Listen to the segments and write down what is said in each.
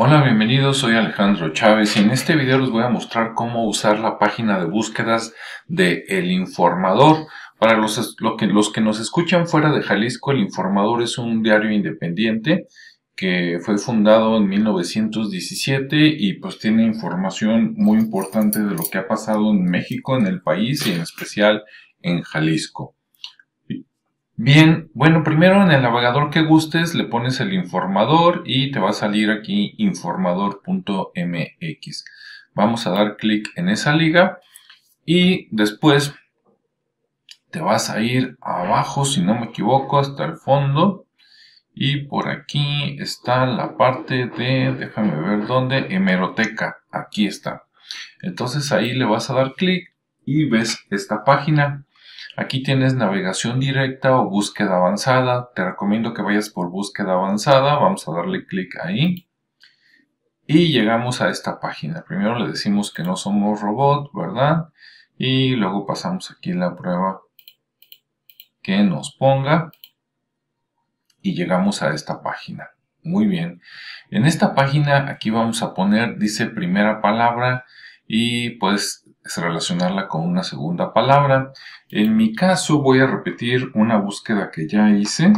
Hola, bienvenidos, soy Alejandro Chávez y en este video les voy a mostrar cómo usar la página de búsquedas de El Informador. Para los que nos escuchan fuera de Jalisco, El Informador es un diario independiente que fue fundado en 1917 y pues tiene información muy importante de lo que ha pasado en México, en el país y en especial en Jalisco. Bien, bueno, primero en el navegador que gustes le pones El Informador y te va a salir aquí informador.mx. Vamos a dar clic en esa liga y después te vas a ir abajo, si no me equivoco, hasta el fondo. Y por aquí está la parte de, déjame ver dónde, hemeroteca. Aquí está. Entonces ahí le vas a dar clic y ves esta página. Aquí tienes navegación directa o búsqueda avanzada. Te recomiendo que vayas por búsqueda avanzada. Vamos a darle clic ahí. Y llegamos a esta página. Primero le decimos que no somos robot, ¿verdad? Y luego pasamos aquí la prueba que nos ponga. Y llegamos a esta página. Muy bien. En esta página aquí vamos a poner, dice primera palabra y puedes relacionarla con una segunda palabra. En mi caso voy a repetir una búsqueda que ya hice.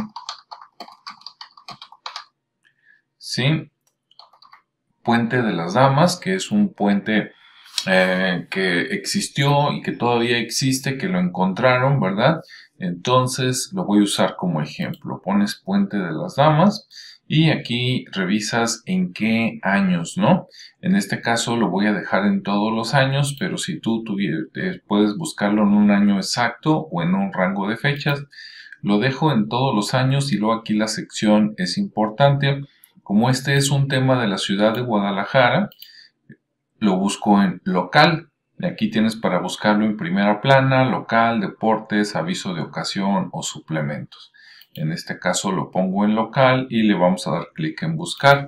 ¿Sí? Puente de las Damas, que es un puente que existió y que todavía existe, que lo encontraron, ¿verdad? Entonces lo voy a usar como ejemplo. Pones Puente de las Damas y aquí revisas en qué años, ¿no? En este caso lo voy a dejar en todos los años, pero si tú puedes buscarlo en un año exacto o en un rango de fechas, lo dejo en todos los años y luego aquí la sección es importante. Como este es un tema de la ciudad de Guadalajara, lo busco en local. Y aquí tienes para buscarlo en primera plana, local, deportes, aviso de ocasión o suplementos. En este caso lo pongo en local y le vamos a dar clic en buscar.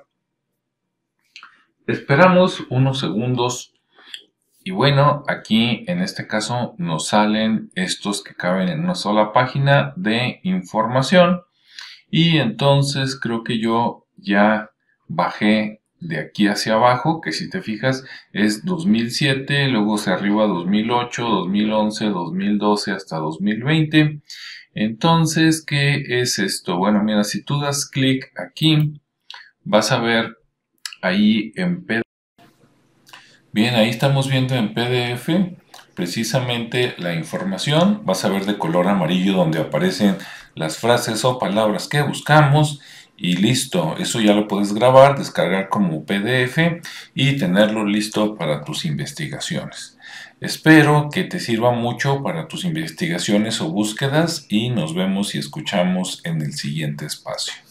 Esperamos unos segundos y bueno, aquí en este caso nos salen estos que caben en una sola página de información. Y entonces creo que yo ya bajé de aquí hacia abajo, que si te fijas es 2007, luego hacia arriba 2008, 2011, 2012 hasta 2020. Entonces, ¿qué es esto? Bueno, mira, si tú das clic aquí, vas a ver ahí en PDF. Bien, ahí estamos viendo en PDF precisamente la información. Vas a ver de color amarillo donde aparecen las frases o palabras que buscamos y listo. Eso ya lo puedes grabar, descargar como PDF y tenerlo listo para tus investigaciones. Espero que te sirva mucho para tus investigaciones o búsquedas y nos vemos y escuchamos en el siguiente espacio.